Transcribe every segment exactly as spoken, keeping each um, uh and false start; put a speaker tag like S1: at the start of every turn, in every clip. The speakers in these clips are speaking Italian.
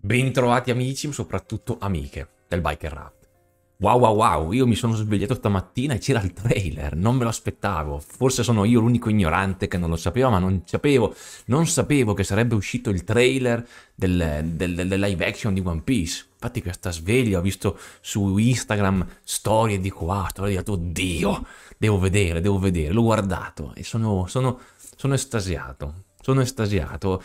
S1: Bentrovati amici, soprattutto amiche del Biker Raft. Wow wow wow, io mi sono svegliato stamattina e c'era il trailer, non me lo aspettavo. Forse sono io l'unico ignorante che non lo sapeva, ma non sapevo, non sapevo che sarebbe uscito il trailer del, del, del live action di One Piece. Infatti questa sveglia ho visto su Instagram storie e dico, ah, sto detto, oddio, devo vedere, devo vedere. L'ho guardato e sono, sono, sono estasiato, sono estasiato.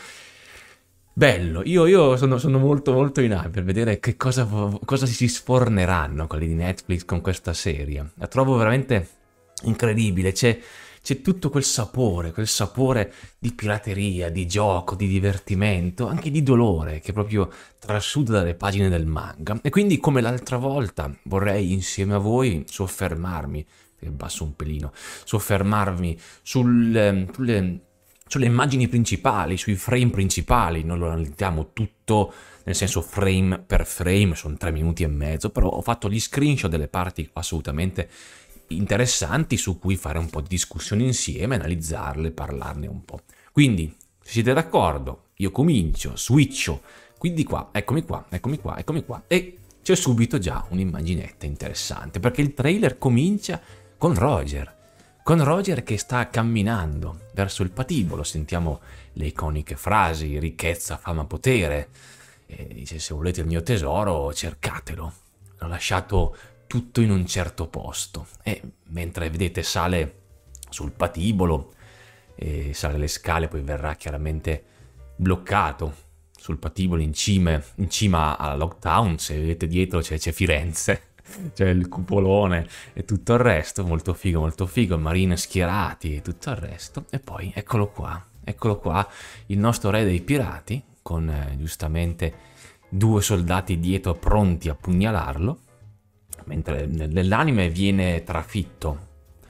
S1: Bello, io, io sono, sono molto molto in hype per vedere che cosa, cosa si sforneranno quelli di Netflix con questa serie. La trovo veramente incredibile, c'è, c'è tutto quel sapore, quel sapore di pirateria, di gioco, di divertimento, anche di dolore che proprio trasuda dalle pagine del manga. E quindi come l'altra volta vorrei insieme a voi soffermarmi, che basso un pelino, soffermarmi sul, sulle sulle immagini principali, sui frame principali, non lo analizziamo tutto, nel senso frame per frame, sono tre minuti e mezzo, però ho fatto gli screenshot delle parti assolutamente interessanti su cui fare un po' di discussione insieme, analizzarle, parlarne un po'. Quindi, se siete d'accordo, io comincio, switcho, quindi qua, eccomi qua, eccomi qua, eccomi qua, e c'è subito già un'immaginetta interessante, perché il trailer comincia con Roger, con Roger che sta camminando verso il patibolo, sentiamo le iconiche frasi, ricchezza, fama, potere, e dice se volete il mio tesoro cercatelo, l'ho lasciato tutto in un certo posto, e mentre vedete sale sul patibolo, e sale le scale, poi verrà chiaramente bloccato sul patibolo in cima, in cima alla Lockdown, se vedete dietro c'è Firenze, c'è il cupolone e tutto il resto, molto figo, molto figo, marine schierati e tutto il resto. E poi eccolo qua, eccolo qua, il nostro re dei pirati, con eh, giustamente due soldati dietro pronti a pugnalarlo, mentre nell'anime viene trafitto,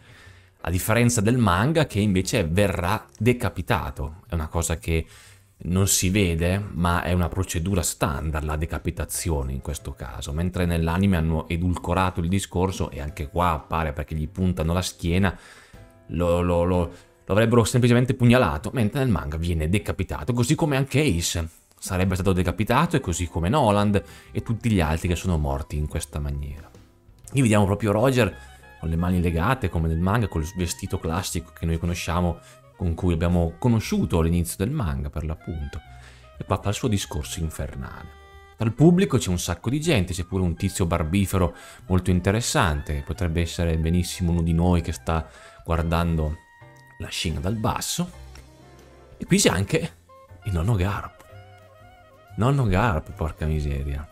S1: a differenza del manga che invece verrà decapitato. È una cosa che non si vede, ma è una procedura standard la decapitazione in questo caso, mentre nell'anime hanno edulcorato il discorso e anche qua appare perché gli puntano la schiena, lo, lo, lo, lo avrebbero semplicemente pugnalato, mentre nel manga viene decapitato, così come anche Ace sarebbe stato decapitato e così come Noland e tutti gli altri che sono morti in questa maniera. Qui vediamo proprio Roger con le mani legate come nel manga, col vestito classico che noi conosciamo, con cui abbiamo conosciuto all'inizio del manga per l'appunto, e qua fa il suo discorso infernale. Dal pubblico c'è un sacco di gente, c'è pure un tizio barbifero molto interessante, potrebbe essere benissimo uno di noi che sta guardando la scena dal basso, e qui c'è anche il nonno Garp. Nonno Garp, porca miseria.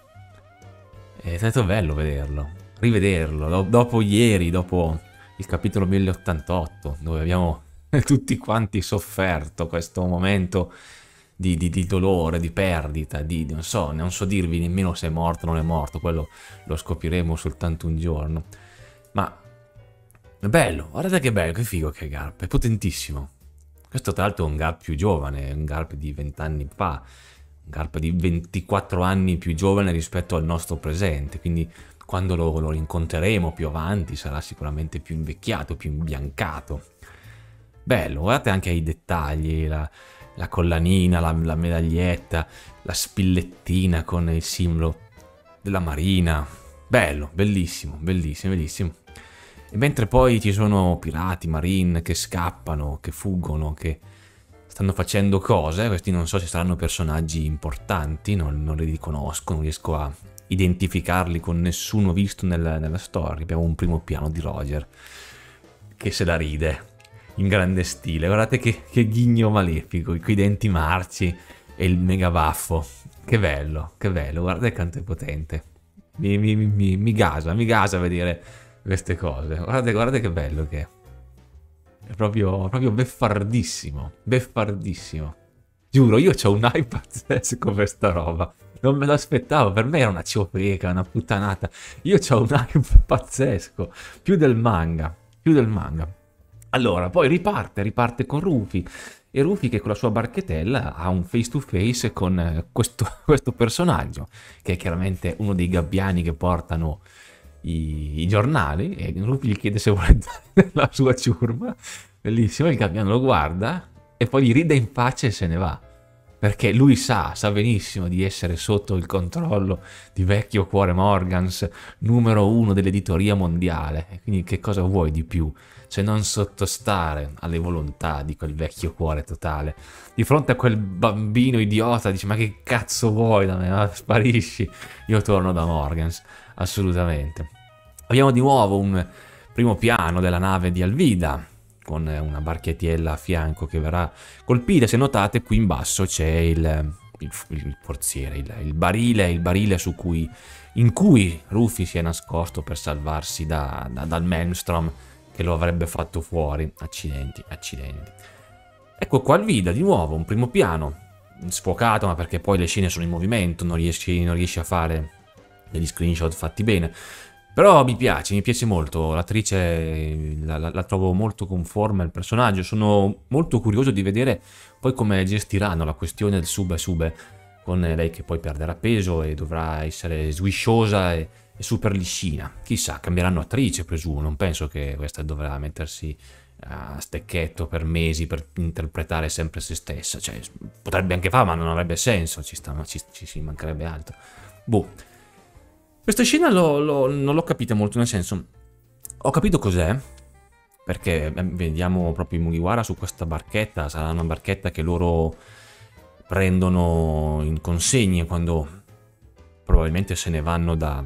S1: È stato bello vederlo, rivederlo, dopo ieri, dopo il capitolo mille ottantotto, dove abbiamo tutti quanti sofferto questo momento di, di, di dolore, di perdita, di non so, non so dirvi nemmeno se è morto o non è morto, quello lo scopriremo soltanto un giorno. Ma è bello, guardate che bello, che figo che è Garp, è potentissimo. Questo tra l'altro è un Garp più giovane, è un Garp di vent'anni fa, un Garp di ventiquattro anni più giovane rispetto al nostro presente, quindi quando lo, lo incontreremo più avanti sarà sicuramente più invecchiato, più imbiancato. Bello, guardate anche ai dettagli, la, la collanina, la, la medaglietta, la spillettina con il simbolo della marina. Bello, bellissimo, bellissimo, bellissimo. E mentre poi ci sono pirati, marine che scappano, che fuggono, che stanno facendo cose, questi non so se saranno personaggi importanti, non, non li riconosco, non riesco a identificarli con nessuno visto nella, nella storia. Abbiamo un primo piano di Roger che se la ride in grande stile, guardate che, che ghigno malefico, quei denti marci e il mega baffo, che bello, che bello, guardate quanto è potente, mi, mi, mi, mi gasa, mi gasa vedere queste cose, guardate, guardate che bello che è, è proprio, proprio beffardissimo, beffardissimo, giuro, io c'ho un hype pazzesco per sta roba, non me l'aspettavo, per me era una ciofeca, una puttanata, io c'ho un hype pazzesco, più del manga, più del manga. Allora, poi riparte, riparte con Rufy, e Rufy che con la sua barchetella ha un face to face con eh, questo, questo personaggio, che è chiaramente uno dei gabbiani che portano i, i giornali, e Rufy gli chiede se vuole dare la sua ciurma, bellissimo, il gabbiano lo guarda, e poi gli ride in faccia e se ne va. perché lui sa, sa benissimo di essere sotto il controllo di Vecchio Cuore Morgans, numero uno dell'editoria mondiale. E quindi che cosa vuoi di più se non sottostare alle volontà di quel vecchio cuore totale? Di fronte a quel bambino idiota dice: ma che cazzo vuoi da me? Ah, sparisci, io torno da Morgans, assolutamente. Abbiamo di nuovo un primo piano della nave di Alvida, con una barchetiella a fianco che verrà colpita. Se notate, qui in basso c'è il, il, il forziere, il, il barile, il barile su cui, in cui Rufy si è nascosto per salvarsi da, da, dal Maelstrom che lo avrebbe fatto fuori. Accidenti, accidenti. Ecco qua Alvida, di nuovo, un primo piano, sfocato, ma perché poi le scene sono in movimento, non riesci, non riesci a fare degli screenshot fatti bene. Però mi piace, mi piace molto, l'attrice la, la, la trovo molto conforme al personaggio, sono molto curioso di vedere poi come gestiranno la questione del sub e sube, con lei che poi perderà peso e dovrà essere swisciosa e, e super liscina. Chissà, cambieranno attrice presumo, non penso che questa dovrà mettersi a stecchetto per mesi per interpretare sempre se stessa, cioè potrebbe anche fare ma non avrebbe senso, ci, sta, ci, ci, ci mancherebbe altro. Boh. Questa scena lo, lo, non l'ho capita molto, nel senso, ho capito cos'è, perché vediamo proprio i Mugiwara su questa barchetta, sarà una barchetta che loro prendono in consegna quando probabilmente se ne vanno da,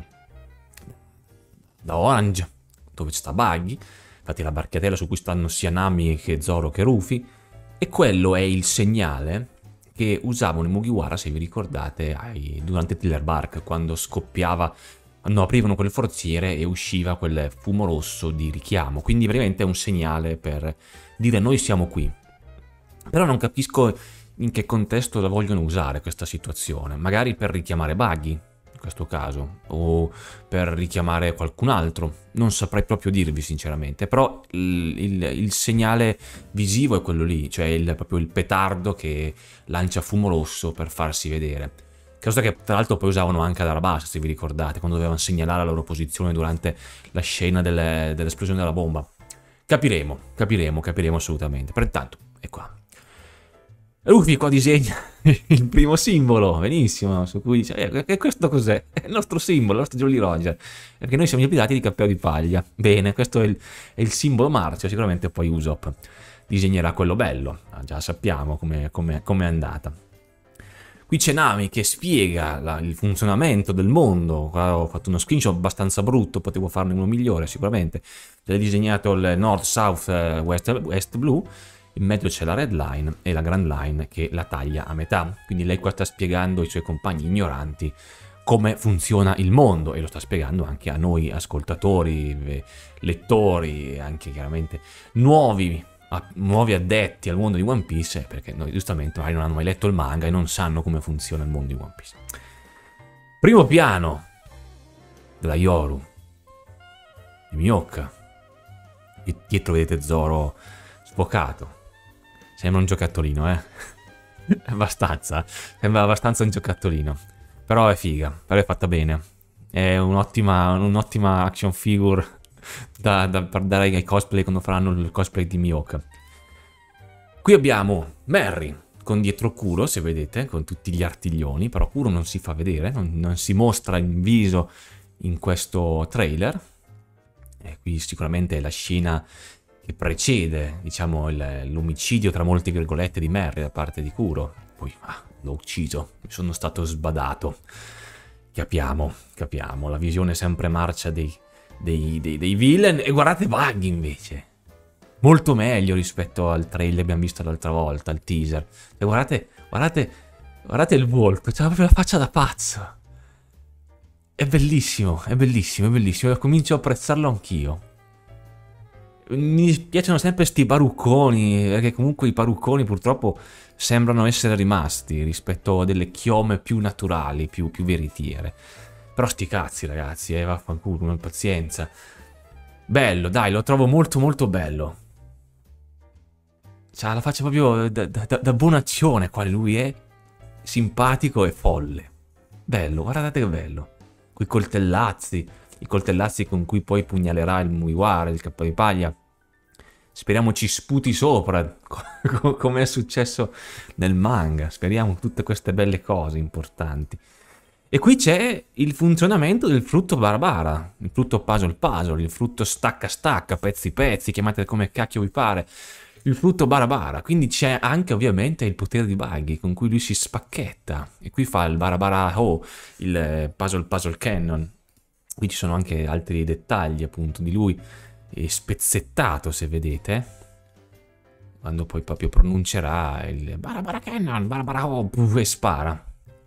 S1: da Orange, dove sta Buggy, infatti la barchettella su cui stanno sia Nami che Zoro che Rufy, e quello è il segnale che usavano i Mugiwara, se vi ricordate, ai, durante Thriller Bark, quando scoppiava, quando aprivano quel forziere e usciva quel fumo rosso di richiamo. Quindi veramente è un segnale per dire noi siamo qui. Però non capisco in che contesto la vogliono usare questa situazione. Magari per richiamare Buggy, in questo caso, o per richiamare qualcun altro. Non saprei proprio dirvi sinceramente, però il, il, il segnale visivo è quello lì, cioè il, proprio il petardo che lancia fumo rosso per farsi vedere. Cosa che tra l'altro poi usavano anche ad Arabasta, se vi ricordate, quando dovevano segnalare la loro posizione durante la scena delle, dell'esplosione della bomba. Capiremo, capiremo, capiremo assolutamente. Pertanto, è qua. Rufy qua disegna il primo simbolo, benissimo, su cui dice, eh, e questo cos'è? È il nostro simbolo, il nostro Jolly Roger, perché noi siamo gli abitati di Cappello di Paglia. Bene, questo è il, è il simbolo marcio, sicuramente poi Usopp disegnerà quello bello, già sappiamo come è andata. Qui c'è Nami che spiega la, il funzionamento del mondo. Qua ho fatto uno screenshot abbastanza brutto, potevo farne uno migliore sicuramente. L'ho disegnato il North, South, West, West Blue. In mezzo c'è la red line e la grand line che la taglia a metà. Quindi lei qua sta spiegando ai suoi compagni ignoranti come funziona il mondo e lo sta spiegando anche a noi ascoltatori, lettori e anche chiaramente nuovi, a, nuovi addetti al mondo di One Piece, perché noi giustamente magari non hanno mai letto il manga e non sanno come funziona il mondo di One Piece. Primo piano della Yoru di Mihawk. E dietro vedete Zoro sfocato. Sembra un giocattolino, eh? Abbastanza. Sembra abbastanza un giocattolino. Però è figa, però è fatta bene. È un'ottima un'ottima action figure da, da, per dare ai cosplay quando faranno il cosplay di Mihawk. Qui abbiamo Merry con dietro Kuro, se vedete, con tutti gli artiglioni, però Kuro non si fa vedere, non, non si mostra in viso in questo trailer. E qui sicuramente è la scena che precede, diciamo, l'omicidio tra molte virgolette di Merry da parte di Kuro. Poi, ah, l'ho ucciso, mi sono stato sbadato. Capiamo, capiamo, la visione sempre marcia dei, dei, dei, dei villain. E guardate Buggy invece, molto meglio rispetto al trailer che abbiamo visto l'altra volta, al teaser. E guardate, guardate, guardate il volto, c'ha proprio la faccia da pazzo. È bellissimo, è bellissimo, è bellissimo, comincio a apprezzarlo anch'io. Mi piacciono sempre sti barucconi, perché comunque i barucconi purtroppo sembrano essere rimasti rispetto a delle chiome più naturali, più, più veritiere. Però sti cazzi ragazzi, eh, vaffanculo, non pazienza. Bello, dai, lo trovo molto molto bello. C'ha la faccia proprio da, da, da buonaccione, quale lui è simpatico e folle. Bello, guardate che bello. Quei coltellazzi. I coltellazzi con cui poi pugnalerà il Mugiwara, il Capo di Paglia. Speriamo ci sputi sopra, come è successo nel manga. Speriamo tutte queste belle cose importanti. E qui c'è il funzionamento del frutto Barabara, il frutto puzzle puzzle, il frutto stacca stacca, pezzi pezzi, chiamate come cacchio vi pare, il frutto Barabara. Quindi c'è anche ovviamente il potere di Buggy con cui lui si spacchetta. E qui fa il Barabara Ho, il puzzle puzzle cannon. Qui ci sono anche altri dettagli appunto di lui, spezzettato se vedete. Quando poi proprio pronuncerà il Barabara cannon, Barabara Ho, e spara.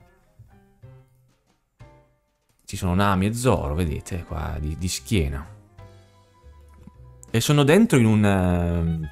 S1: Ci sono Nami e Zoro, vedete, qua di, di schiena. E sono dentro in un...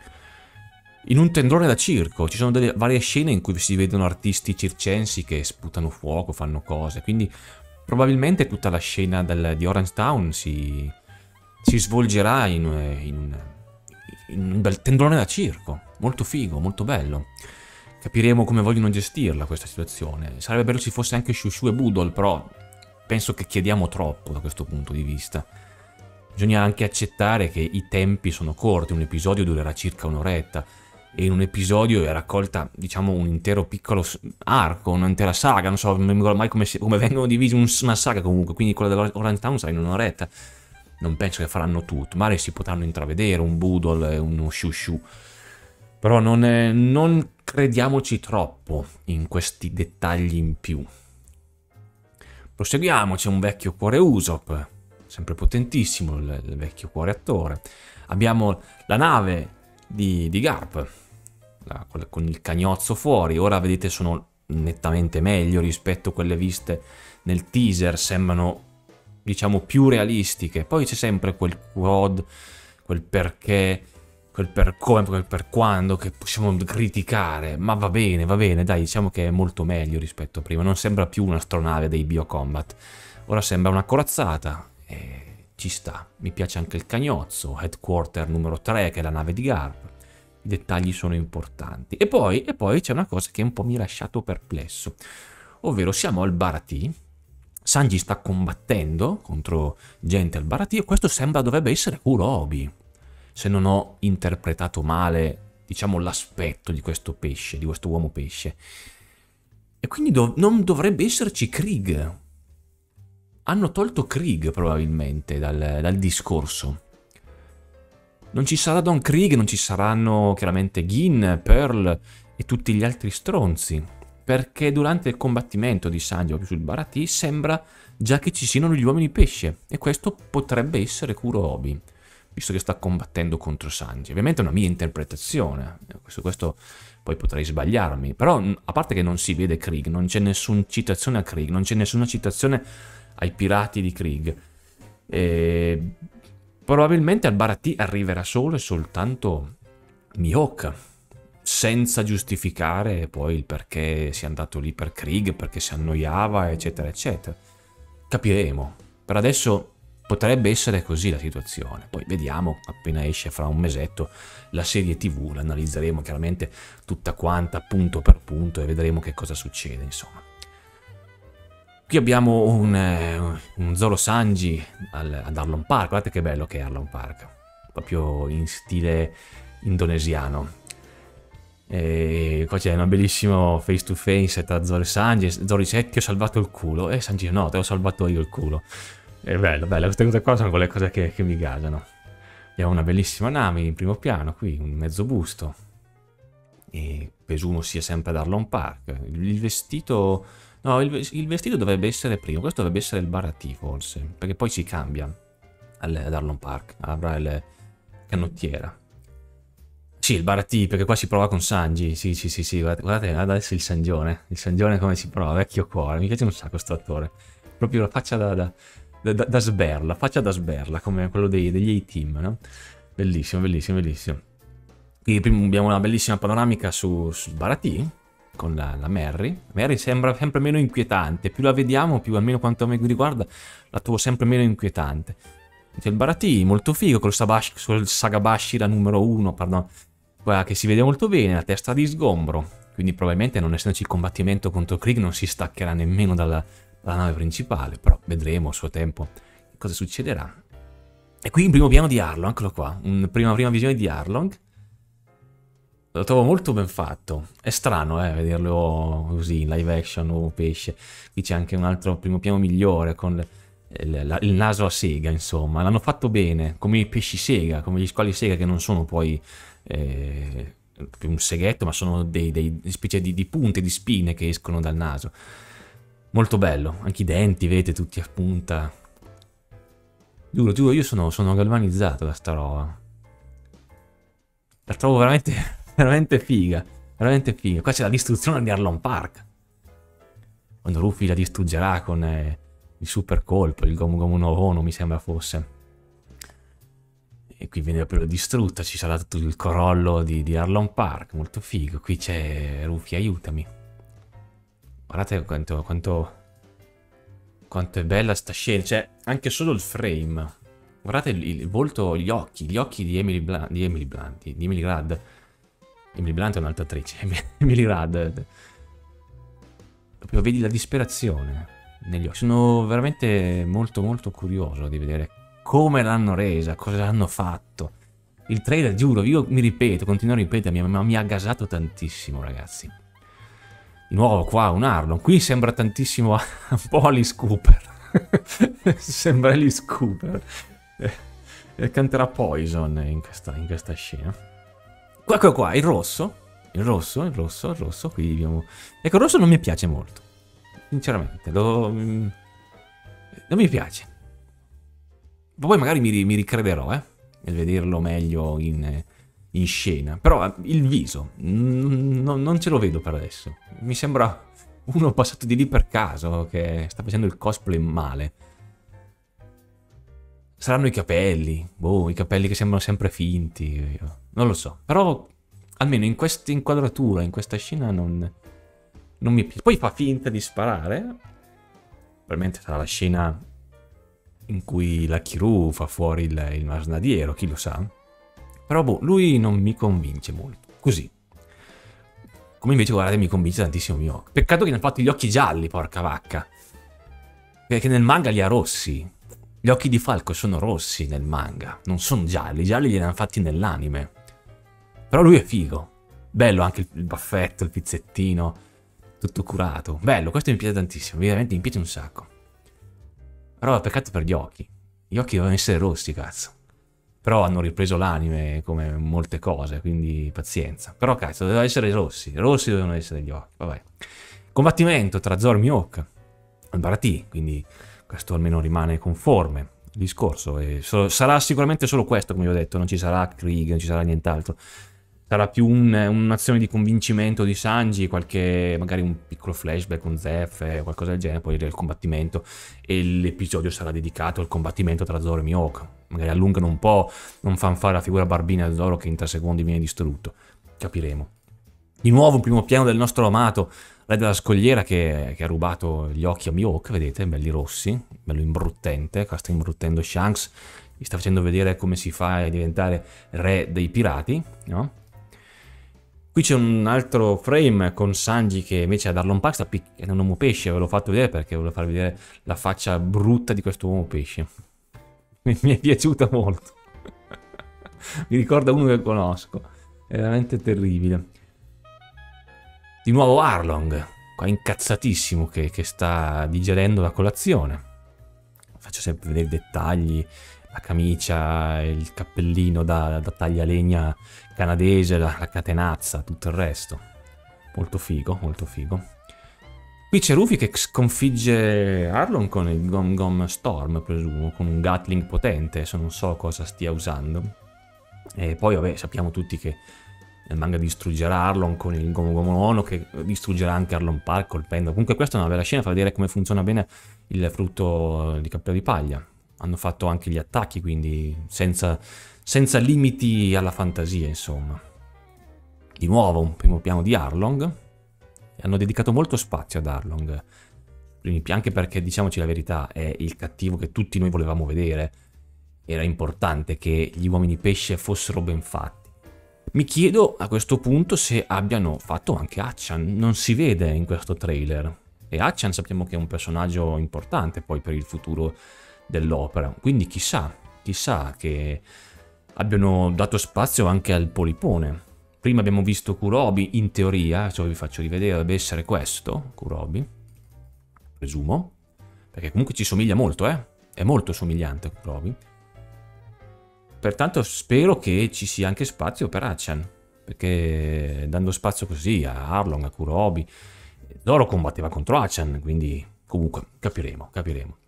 S1: in un tendone da circo. Ci sono delle varie scene in cui si vedono artisti circensi che sputano fuoco, fanno cose. Quindi probabilmente tutta la scena del, di Orange Town si, si svolgerà in, in, un, in un bel tendone da circo. Molto figo, molto bello. Capiremo come vogliono gestirla questa situazione. Sarebbe bello se ci fosse anche Shushu e Boodle, però... penso che chiediamo troppo da questo punto di vista. Bisogna anche accettare che i tempi sono corti, un episodio durerà circa un'oretta e in un episodio è raccolta, diciamo, un intero piccolo arco, un'intera saga, non so, non mi ricordo mai come, si, come vengono divisi una saga comunque, quindi quella dell'Orange Town sarà in un'oretta. Non penso che faranno tutto, magari si potranno intravedere un Boodle e uno Shushu, però non, è, non crediamoci troppo in questi dettagli in più. Proseguiamo, c'è un vecchio cuore Usopp, sempre potentissimo il, il vecchio cuore attore. Abbiamo la nave di, di Garp, la, con il cagnozzo fuori. Ora vedete sono nettamente meglio rispetto a quelle viste nel teaser, sembrano diciamo più realistiche. Poi c'è sempre quel quad, quel perché, quel per come, quel per quando che possiamo criticare, ma va bene, va bene, dai, diciamo che è molto meglio rispetto a prima, non sembra più un'astronave dei Biocombat, ora sembra una corazzata e ci sta. Mi piace anche il cagnozzo, Headquarter numero tre che è la nave di Garp, i dettagli sono importanti. E poi, e poi c'è una cosa che un po' mi ha lasciato perplesso, ovvero siamo al Baratie, Sanji sta combattendo contro gente al Baratie e questo sembra dovrebbe essere Kurobi, se non ho interpretato male, diciamo, l'aspetto di questo pesce, di questo uomo pesce. E quindi dov- non dovrebbe esserci Krieg. Hanno tolto Krieg, probabilmente, dal, dal discorso. Non ci sarà Don Krieg, non ci saranno, chiaramente, Gin, Pearl e tutti gli altri stronzi. Perché durante il combattimento di Sanji, proprio sul Baratie, sembra già che ci siano gli uomini pesce. E questo potrebbe essere Kurobi, visto che sta combattendo contro Sanji. Ovviamente è una mia interpretazione, questo, questo poi potrei sbagliarmi, però a parte che non si vede Krieg, non c'è nessuna citazione a Krieg, non c'è nessuna citazione ai pirati di Krieg. E probabilmente al Baratie arriverà solo e soltanto Mihawk, senza giustificare poi il perché sia andato lì per Krieg, perché si annoiava, eccetera, eccetera. Capiremo. Per adesso... potrebbe essere così la situazione, poi vediamo appena esce fra un mesetto la serie tivù, l'analizzeremo chiaramente tutta quanta punto per punto e vedremo che cosa succede, insomma. Qui abbiamo un, eh, un Zoro Sanji al, ad Arlong Park, guardate che bello che è Arlong Park, proprio in stile indonesiano. E qua c'è un bellissimo face to face tra Zoro e Sanji, Zoro dice ti ho salvato il culo e Sanji no, te l'ho salvato io il culo. È bello, bello, queste cose qua sono quelle cose che, che mi gasano. Abbiamo una bellissima Nami in primo piano, qui un mezzo busto. E presumo sia sempre ad Arlong Park. Il vestito... no, il, il vestito dovrebbe essere primo, questo dovrebbe essere il Baratie forse, perché poi si cambia al, ad Arlong Park, avrà il canottiera. Sì, il Baratie, perché qua si prova con Sanji, sì, sì, sì, sì, guardate, guardate adesso il Sangione, il Sangione come si prova, vecchio cuore, mi piace un sacco sto attore. Proprio la faccia da... da Da, da, da sberla, faccia da sberla, come quello dei, degli A-Team, no? Bellissimo, bellissimo, bellissimo. Qui abbiamo una bellissima panoramica su, su Baratie, con la, la Merry. Merry sembra sempre meno inquietante, più la vediamo, più almeno quanto mi riguarda, la trovo sempre meno inquietante. C'è il Baratie, molto figo, col, Sabash, col Sagabashira numero uno, pardon, quella che si vede molto bene, la testa di sgombro, quindi probabilmente non essendoci il combattimento contro Krieg non si staccherà nemmeno dalla... la nave principale, però vedremo a suo tempo cosa succederà. E qui un primo piano di Arlong, eccolo qua, una prima, prima visione di Arlong. Lo trovo molto ben fatto. È strano, eh, vederlo così, in live action, nuovo pesce. Qui c'è anche un altro primo piano migliore, con il, la, il naso a sega, insomma. L'hanno fatto bene, come i pesci sega, come gli squali sega, che non sono poi eh, più un seghetto, ma sono dei, dei specie di, di punte, di spine che escono dal naso. Molto bello. Anche i denti, vedete, tutti a punta. Giuro, giuro, io sono, sono galvanizzato da sta roba. La trovo veramente... veramente figa, veramente figa. Qua c'è la distruzione di Arlong Park. Quando Rufy la distruggerà con eh, il super colpo, il Gomu Gomu no Ono mi sembra fosse. E qui viene proprio distrutta, ci sarà tutto il corollo di, di Arlong Park, molto figo. Qui c'è Rufy, aiutami. Guardate quanto, quanto, quanto è bella sta scena, cioè anche solo il frame. Guardate il, il volto, gli occhi, gli occhi di Emily Blunt, di Emily Blunt, di Emily Rudd. Emily Blunt è un'altra attrice, Emily Rudd. Proprio vedi la disperazione negli occhi. Sono veramente molto molto curioso di vedere come l'hanno resa, cosa l'hanno fatto. Il trailer, giuro, io mi ripeto, continuo a ripetermi, ma mi ha gasato tantissimo, ragazzi. Di nuovo qua un Arlong, qui sembra tantissimo un po' Alice Cooper. Sembra Alice Cooper. E canterà Poison in questa, in questa scena. Ecco qua, il rosso, il rosso, il rosso, il rosso, qui abbiamo... Ecco, il rosso non mi piace molto, sinceramente, lo... non mi piace. Poi magari mi, mi ricrederò, eh, nel vederlo meglio in, in scena. Però il viso, non ce lo vedo per adesso. Mi sembra uno passato di lì per caso, che sta facendo il cosplay male. Saranno i capelli, boh, i capelli che sembrano sempre finti, non lo so. Però almeno in questa inquadratura, in questa scena non, non mi piace. Poi fa finta di sparare. Probabilmente sarà la scena in cui la Kiryu fa fuori il, il masnadiero, chi lo sa. Però boh, lui non mi convince molto, così. Come invece, guardate, mi convince tantissimo Mihawk. Peccato che ne hanno fatto gli occhi gialli, porca vacca. Perché nel manga li ha rossi. Gli occhi di Falco sono rossi nel manga, non sono gialli, i gialli li hanno fatti nell'anime. Però lui è figo. Bello anche il baffetto, il pizzettino, tutto curato. Bello, questo mi piace tantissimo, veramente mi piace un sacco. Però peccato per gli occhi. Gli occhi devono essere rossi, cazzo. Però hanno ripreso l'anime come molte cose, quindi pazienza. Però cazzo, devono essere rossi, rossi devono essere gli occhi, vabbè. Combattimento tra Zoro e Mihawk al Baratie, quindi... questo almeno rimane conforme il discorso. E so, sarà sicuramente solo questo, come vi ho detto. Non ci sarà Krieg, non ci sarà nient'altro. Sarà più un, un'azione di convincimento di Sanji, qualche, magari un piccolo flashback, un Zef, qualcosa del genere, poi del combattimento. E l'episodio sarà dedicato al combattimento tra Zoro e Mihawk. Magari allungano un po', non fanno fare la figura barbina a Zoro che in tre secondi viene distrutto. Capiremo. Di nuovo un primo piano del nostro amato Re della Scogliera che, che ha rubato gli occhi a Mihawk, vedete, belli rossi, bello imbruttente, qua sta imbruttendo Shanks, gli sta facendo vedere come si fa a diventare re dei pirati, no? Qui c'è un altro frame con Sanji che invece ad Arlong Park sta picchiando un uomo pesce, ve l'ho fatto vedere perché volevo farvi vedere la faccia brutta di questo uomo pesce. Mi, mi è piaciuta molto. Mi ricorda uno che conosco, è veramente terribile. Di nuovo Arlong, qua incazzatissimo che, che sta digerendo la colazione. Faccio sempre vedere i dettagli, la camicia, il cappellino da, da taglialegna canadese, la, la catenazza, tutto il resto. Molto figo, molto figo. Qui c'è Rufy che sconfigge Arlong con il Gom Gom Storm, presumo, con un Gatling potente, adesso non so cosa stia usando. E poi, vabbè, sappiamo tutti che nel manga distruggerà Arlong con il Gomu Gomu no Ono, che distruggerà anche Arlong Park colpendo. Comunque questa è una bella scena, fa vedere come funziona bene il frutto di cappello di paglia. Hanno fatto anche gli attacchi, quindi senza, senza limiti alla fantasia, insomma. Di nuovo un primo piano di Arlong. Hanno dedicato molto spazio ad Arlong, anche perché, diciamoci la verità, è il cattivo che tutti noi volevamo vedere. Era importante che gli uomini pesce fossero ben fatti. Mi chiedo a questo punto se abbiano fatto anche Hatchan, non si vede in questo trailer. E Hatchan sappiamo che è un personaggio importante poi per il futuro dell'opera, quindi chissà, chissà che abbiano dato spazio anche al polipone. Prima abbiamo visto Kurobi, in teoria, cioè vi faccio rivedere, dovrebbe essere questo, Kurobi, presumo, perché comunque ci somiglia molto, eh? È molto somigliante Kurobi. Pertanto spero che ci sia anche spazio per Hachan, perché dando spazio così a Arlong, a Kurobi, Zoro combatteva contro Hachan, quindi comunque capiremo, capiremo.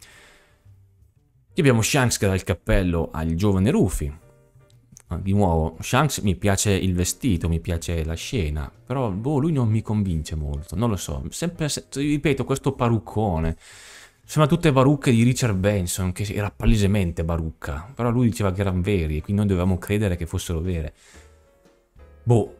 S1: Qui abbiamo Shanks che dà il cappello al giovane Rufy. Di nuovo, Shanks mi piace il vestito, mi piace la scena, però boh, lui non mi convince molto, non lo so. Sempre, ripeto, questo parruccone. Sembra tutte barucche di Richard Benson, che era palesemente barucca, però lui diceva che erano veri e quindi noi dovevamo credere che fossero vere. Boh.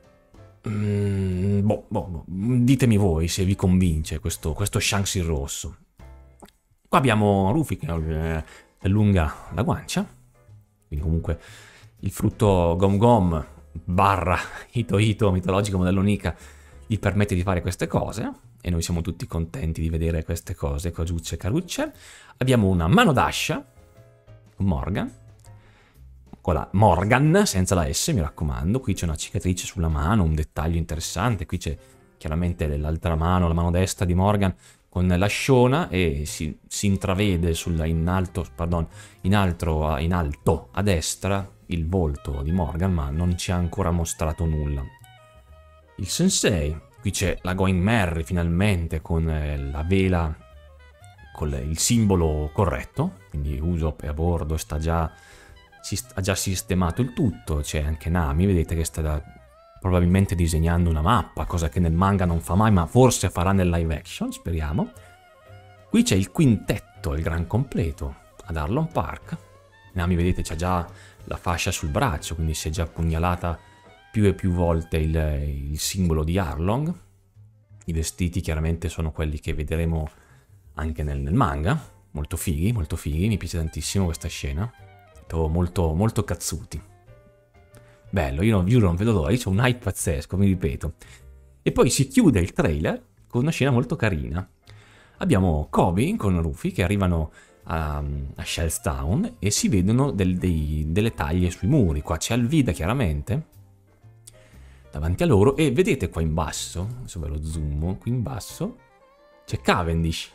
S1: Mm, boh, boh, boh, ditemi voi se vi convince questo, questo Shanks in rosso. Qua abbiamo Rufy che eh, allunga la guancia, quindi comunque il frutto Gom Gom barra Hito Hito mitologico modello Nika gli permette di fare queste cose e noi siamo tutti contenti di vedere queste cose, cogiucce e carucce. Abbiamo una mano d'ascia con Morgan, con la Morgan senza la S, mi raccomando. Qui c'è una cicatrice sulla mano, un dettaglio interessante. Qui c'è chiaramente l'altra mano, la mano destra di Morgan con l'asciona e si, si intravede sulla, in alto, pardon, in alto, in alto a destra il volto di Morgan, ma non ci ha ancora mostrato nulla. Il sensei, qui c'è la Going Merry finalmente con eh, la vela, con il simbolo corretto, quindi Usopp è a bordo, sta già, si, ha già sistemato il tutto. C'è anche Nami, vedete che sta da, probabilmente disegnando una mappa, cosa che nel manga non fa mai, ma forse farà nel live action, speriamo. Qui c'è il quintetto, il gran completo, ad Arlong Park. Nami, vedete, c'ha già la fascia sul braccio, quindi si è già pugnalata più e più volte il, il simbolo di Arlong. I vestiti chiaramente sono quelli che vedremo anche nel, nel manga, molto fighi, molto fighi, mi piace tantissimo questa scena, molto, molto cazzuti. Bello, io non, io non vedo l'ora, io ho un hype pazzesco, mi ripeto. E poi si chiude il trailer con una scena molto carina. Abbiamo Koby con Rufy che arrivano a, a Shell's Town e si vedono del, dei, delle taglie sui muri. Qua c'è Alvida chiaramente davanti a loro e vedete qua in basso, adesso ve lo zoom, qui in basso c'è Cavendish.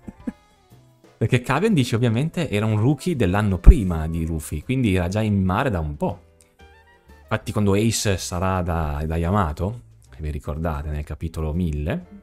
S1: Perché Cavendish ovviamente era un rookie dell'anno prima di Rufy, quindi era già in mare da un po'. Infatti quando Ace sarà da, da Yamato, se vi ricordate nel capitolo mille,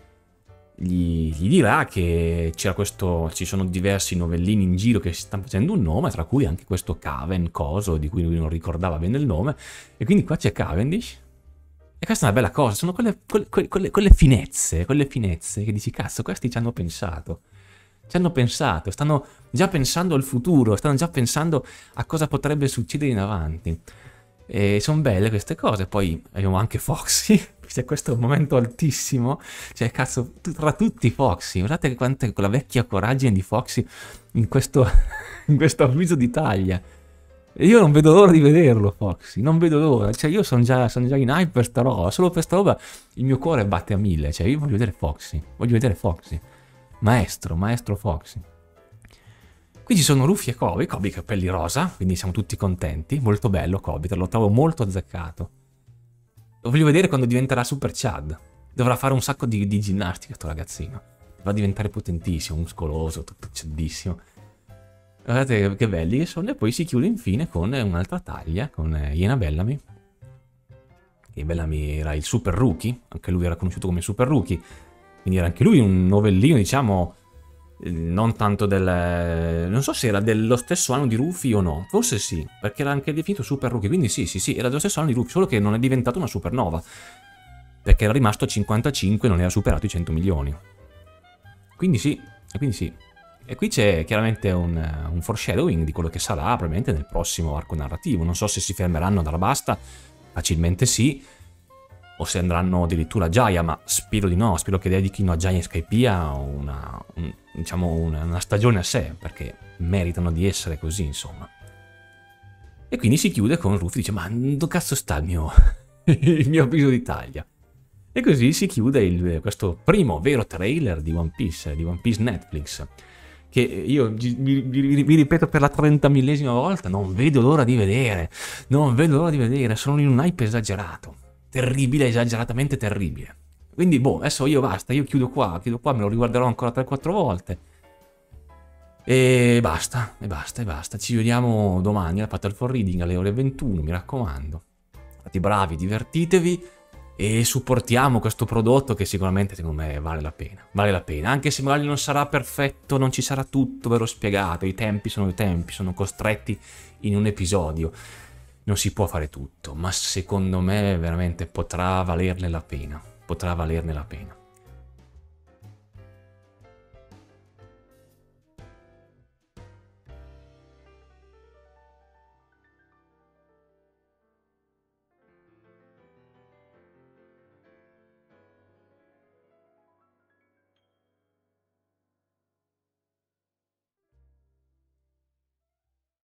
S1: gli, gli dirà che c'era questo, ci sono diversi novellini in giro che si stanno facendo un nome, tra cui anche questo Caven coso, di cui lui non ricordava bene il nome, e quindi qua c'è Cavendish. E questa è una bella cosa, sono quelle, quelle, quelle, quelle finezze, quelle finezze che dici, cazzo, questi ci hanno pensato. Ci hanno pensato, stanno già pensando al futuro, stanno già pensando a cosa potrebbe succedere in avanti. E sono belle queste cose. Poi abbiamo anche Foxy, c'è questo momento altissimo, cioè cazzo, tra tutti Foxy, guardate quanta quella vecchia coraggine di Foxy in questo, in questo avviso di taglia. E io non vedo l'ora di vederlo Foxy, non vedo l'ora, cioè io sono già, son già in hype per sta roba, solo per sta roba il mio cuore batte a mille, cioè io voglio vedere Foxy, voglio vedere Foxy, maestro, maestro Foxy. Qui ci sono Rufy e Koby, Koby capelli rosa, quindi siamo tutti contenti. Molto bello Koby, te lo trovo molto azzeccato. Lo voglio vedere quando diventerà Super Chad. Dovrà fare un sacco di, di ginnastica sto ragazzino. Va a diventare potentissimo, muscoloso, tutto ciaddissimo. Guardate che belli che sono. E poi si chiude infine con un'altra taglia, con Iena Bellamy. E Bellamy era il Super Rookie, anche lui era conosciuto come Super Rookie. Quindi era anche lui un novellino, diciamo... non tanto del... non so se era dello stesso anno di Rufy o no, forse sì, perché era anche definito Super Rookie, quindi sì, sì, sì, era dello stesso anno di Rufy, solo che non è diventato una supernova, perché era rimasto a cinquantacinque e non era superato i cento milioni. Quindi sì, e quindi sì. E qui c'è chiaramente un, un foreshadowing di quello che sarà probabilmente nel prossimo arco narrativo, non so se si fermeranno ad Alabasta, facilmente sì, o se andranno addirittura a Jaya, ma spero di no, spero che dedichino a Jaya e Skypiea una, un, diciamo una, una stagione a sé, perché meritano di essere così, insomma. E quindi si chiude con Rufy, dice, ma dove cazzo sta il mio, il mio avviso di taglia? E così si chiude il, questo primo vero trailer di One Piece, di One Piece Netflix. che io mi, mi- mi ripeto per la trentamillesima volta, non vedo l'ora di vedere, non vedo l'ora di vedere, sono in un hype esagerato, terribile, esageratamente terribile. Quindi boh, adesso io basta, io chiudo qua, chiudo qua, me lo riguarderò ancora tre quattro volte. E basta, e basta, e basta. Ci vediamo domani al Fatal for Reading alle ore ventuno, mi raccomando. Fate bravi, divertitevi e supportiamo questo prodotto che sicuramente secondo me vale la pena. Vale la pena, anche se magari non sarà perfetto, non ci sarà tutto ve l'ho spiegato, i tempi sono i tempi, sono costretti in un episodio. Non si può fare tutto, ma secondo me veramente potrà valerne la pena. Potrà valerne la pena.